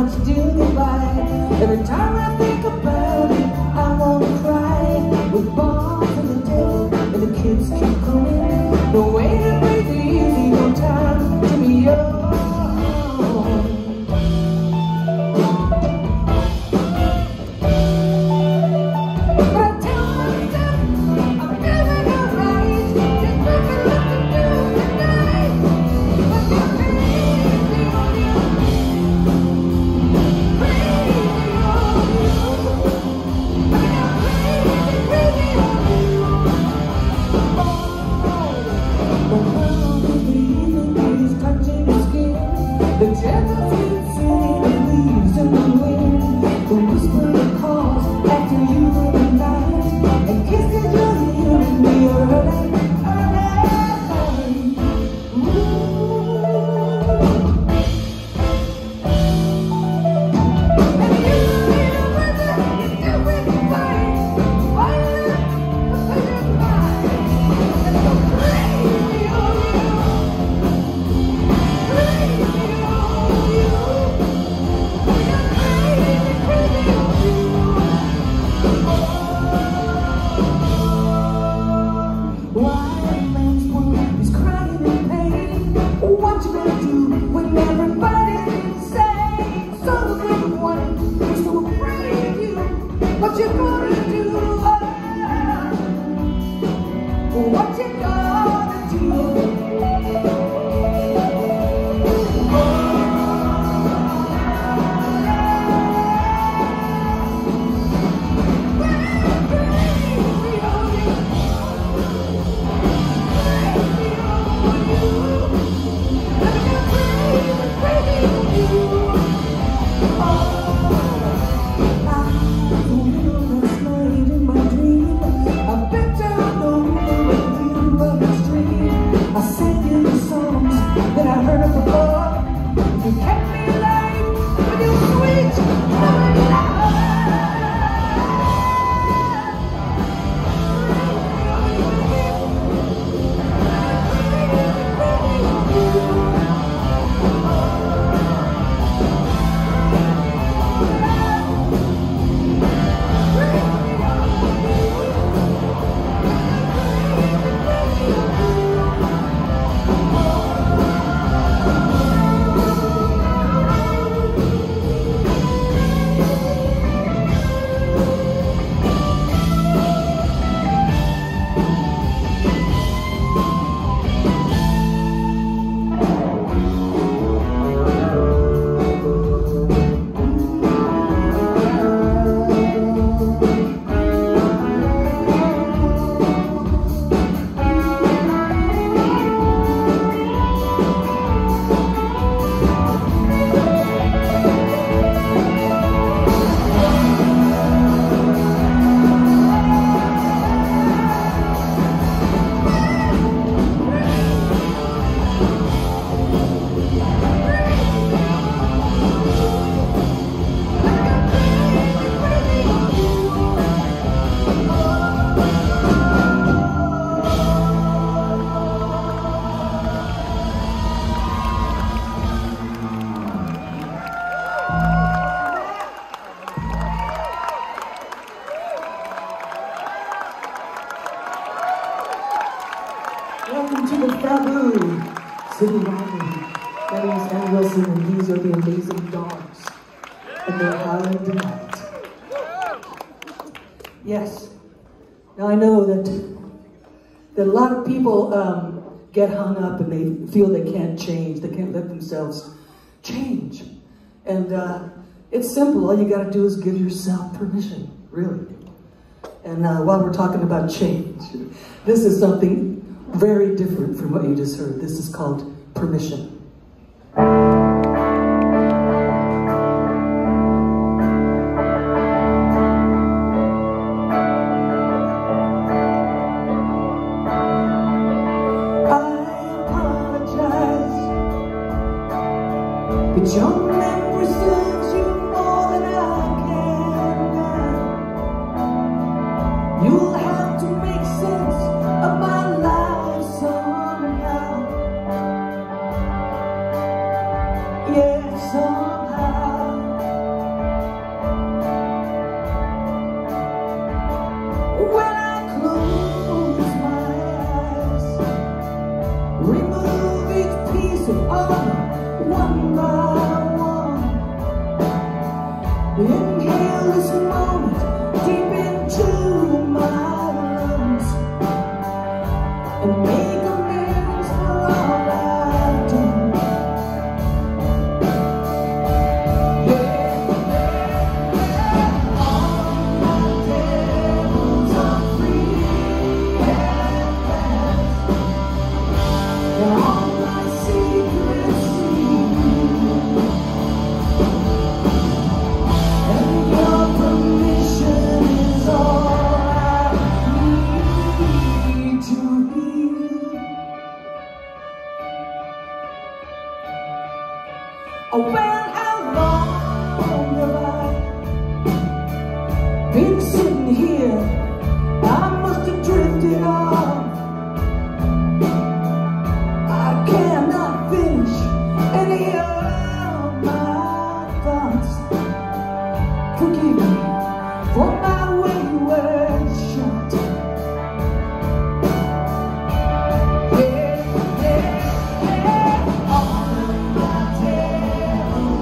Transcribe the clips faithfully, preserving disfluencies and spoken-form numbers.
to do goodbye. Every time I think about it, I want to cry. With bombs in the day, and the kids keep coming. No way to breathe easy, no time to be young. Welcome to the Fabu City Library. My name is Ann Wilson, and these are the Amazing Dogs, and they're howling tonight. Yes. Now I know that, that a lot of people um, get hung up and they feel they can't change. They can't let themselves change. And uh, it's simple. All you got to do is give yourself permission, really. And uh, while we're talking about change, this is something very different from what you just heard. This is called Permission. But your memory serves you more than I can now. You'll have to make sense of my life somehow. Yeah, somehow. Oh, well, how long have I been sitting here? I must have drifted off. I cannot finish any of my thoughts. Forgive me for my wayward shot. Yeah, yeah, yeah. All of my devil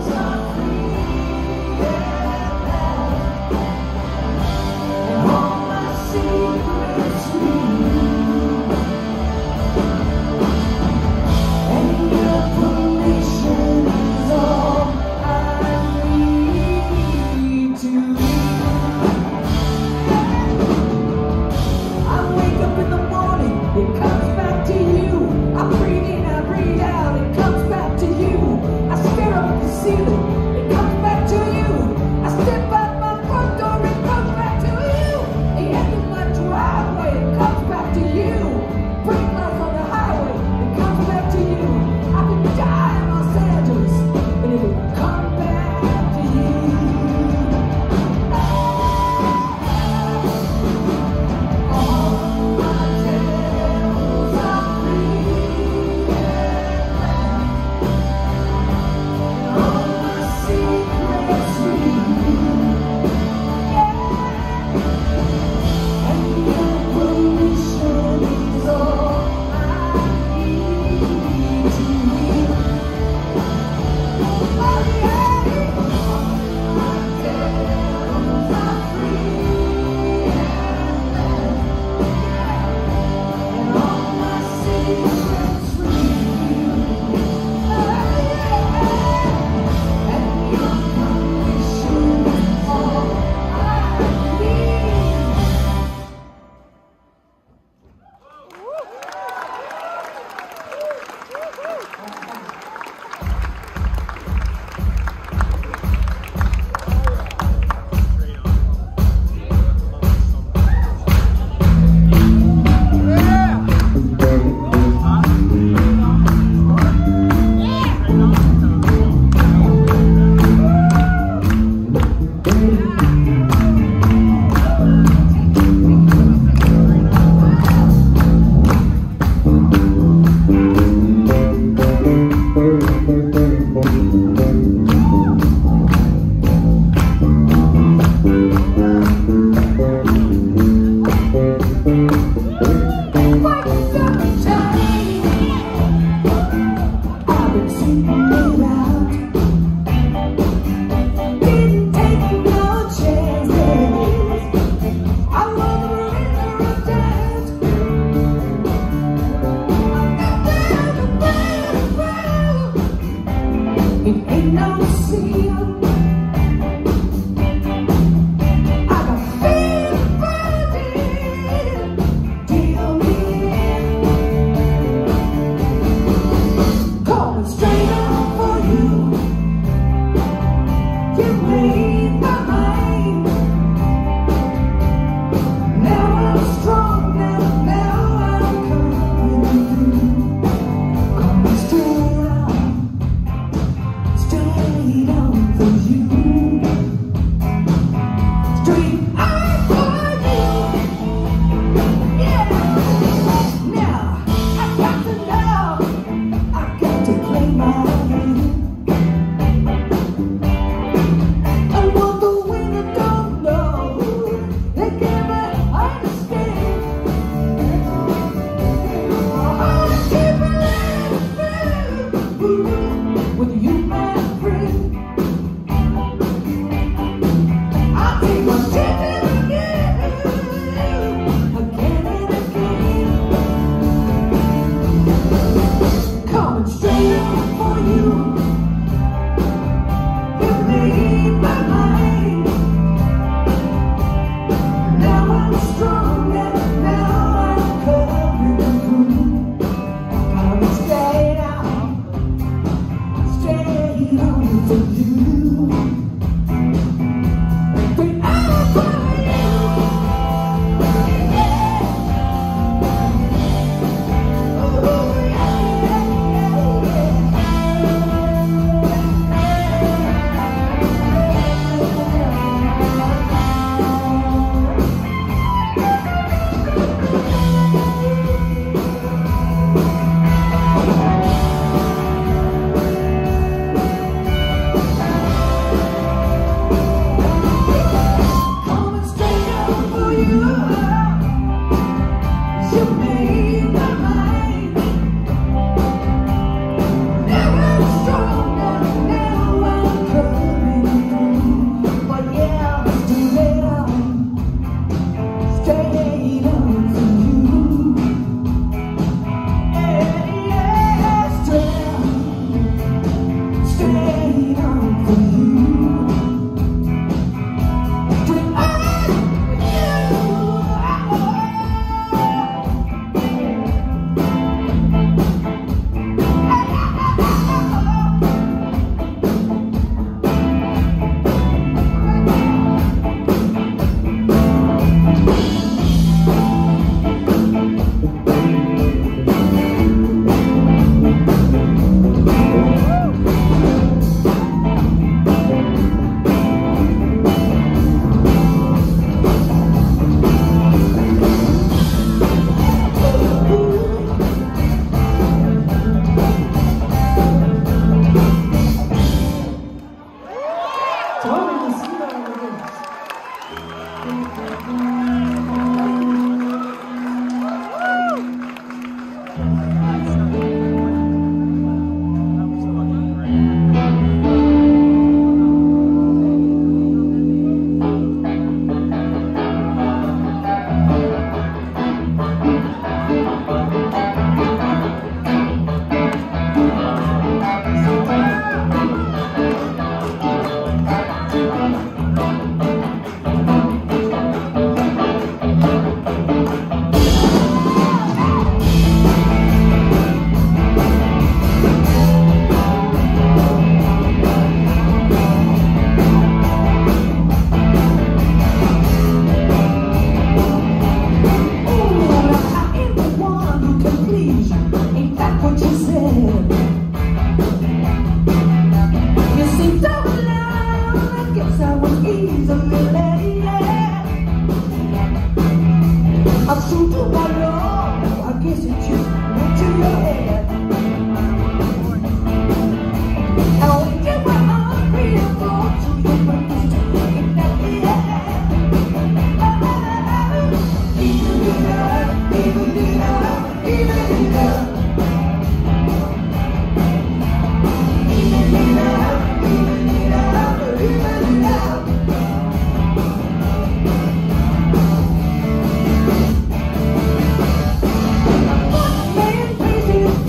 Places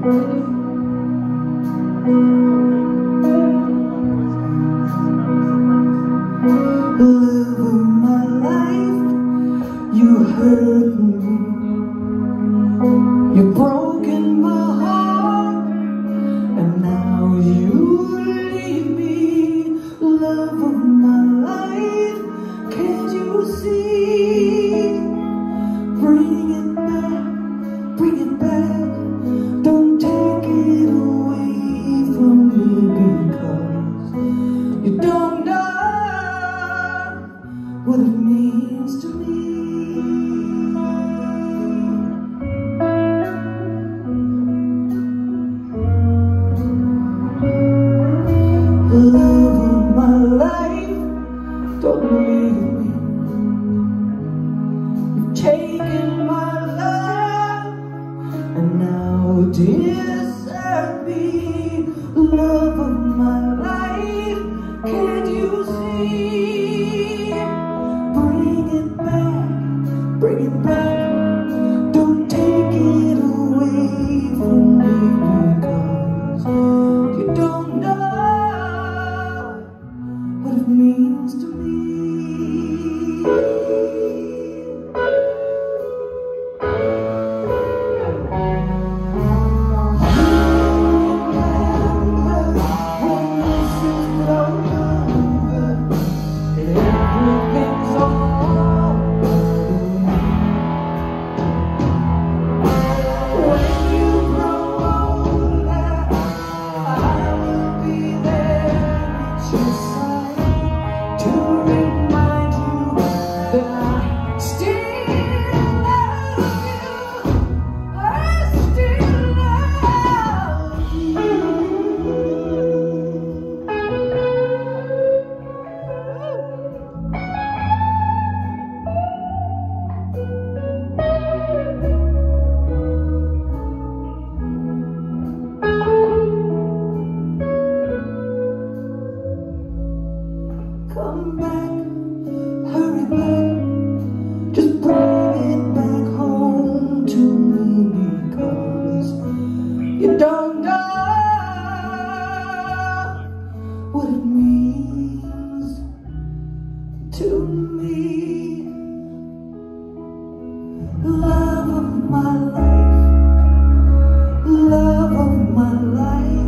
Love of my life, you hurt me. You've broken my heart, and now you leave me. Love of my life, can't you see? Bring it back, bring it back. Don't take it away from me, because you don't know what it means to me. Love of my life, don't leave me. You've taken my love, and now desert me. Love of my life, can't you see? Bring it back, bring it back. Don't take it away from me, because you don't know what it means to me. Come back, hurry back, just bring it back home to me, because you don't know what it means to me. Love of my life, love of my life.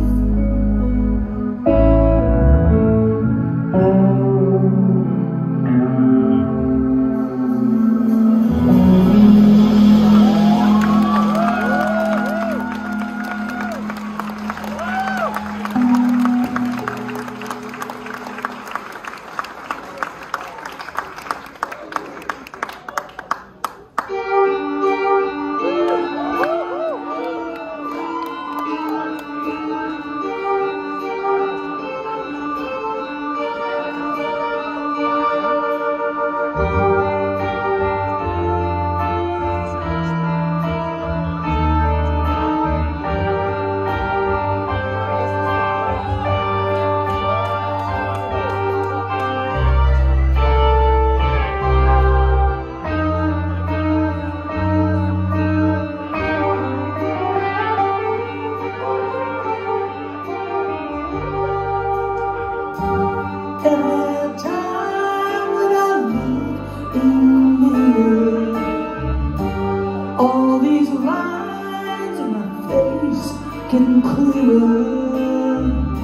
Every time when I look in the mirror, all these lines in my face getting clearer.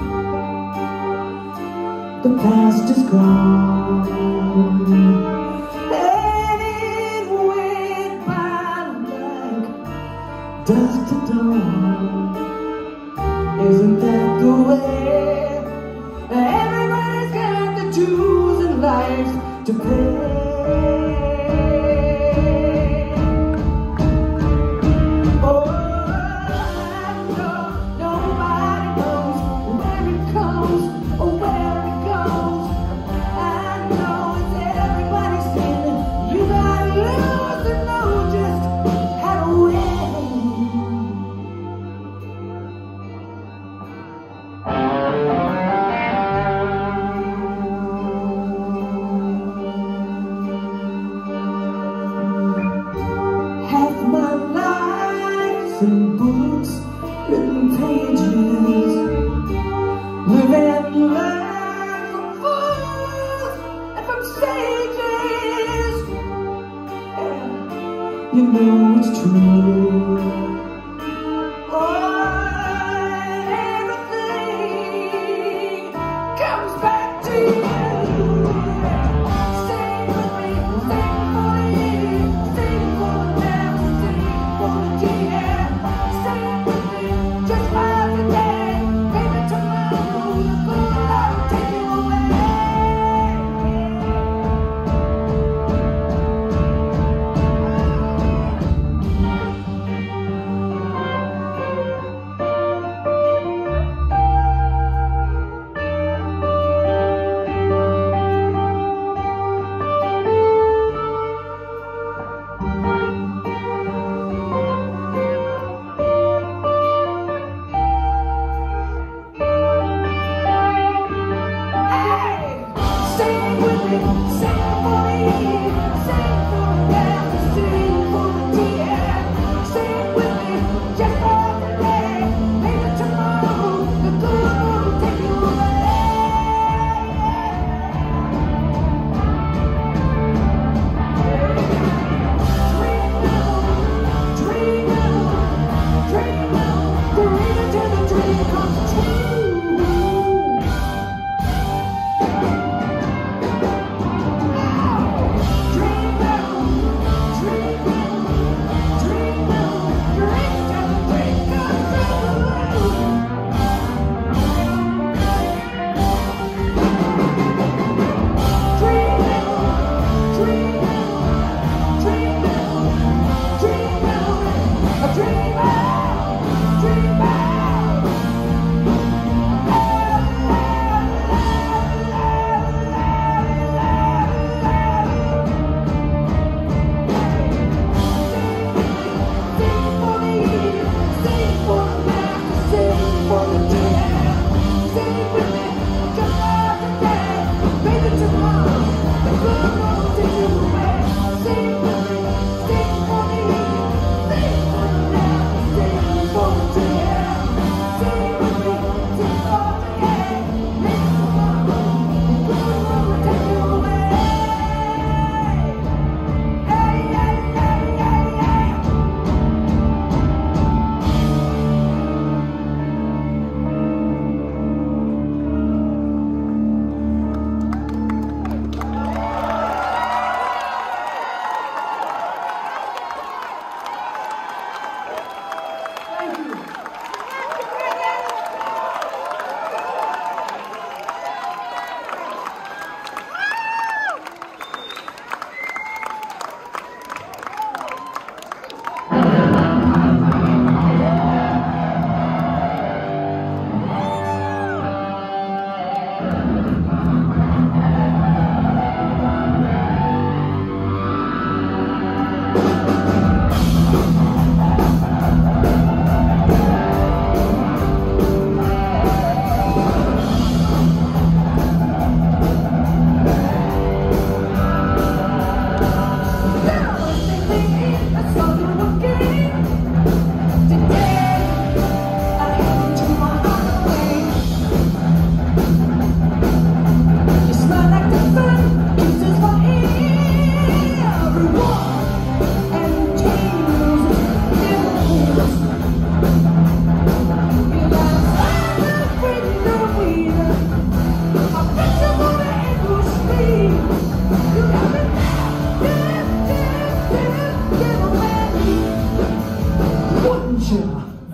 The past is gone, and it went by like dusk to dawn. Isn't that the way? Everybody's got the dues in life to pay. Oh, I know nobody knows where it comes or where it goes. I know it's everybody's sin. You gotta lose to know just how to win.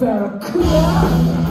Barracuda.